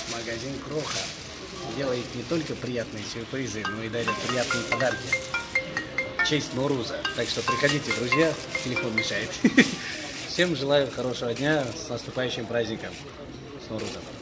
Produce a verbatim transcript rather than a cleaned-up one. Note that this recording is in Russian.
Магазин Кроха делает не только приятные сюрпризы, но и дарит приятные подарки в честь Ноуруза. Так что приходите, друзья, телефон мешает. Всем желаю хорошего дня, с наступающим праздником, с Ноурузом.